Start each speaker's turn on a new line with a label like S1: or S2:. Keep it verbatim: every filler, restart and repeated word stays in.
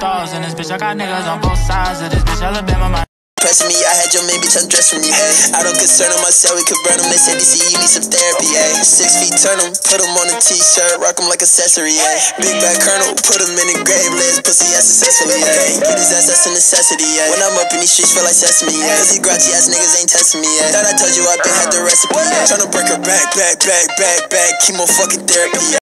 S1: thoughts in this bitch. I got niggas on both sides of this bitch. Alabama, my
S2: pressing me, I had your main bitch undressing me, ayy. I don't concern on myself, we could burn them. They said, D C, you need some therapy, ayy. Six feet, turn them, put them on a t-shirt, rock them like accessory, ayy. Big bad colonel, put them in the grave, lay his pussy ass successfully, ayy. Get his ass, that's a necessity, ayy. When I'm up in these streets, feel like sesame, ayy. Cause these grouchy ass niggas ain't testing me, ayy. Thought I told you I been had the recipe, ayy. Tryna break her back, back, back, back, back, chemo fucking therapy, ayy.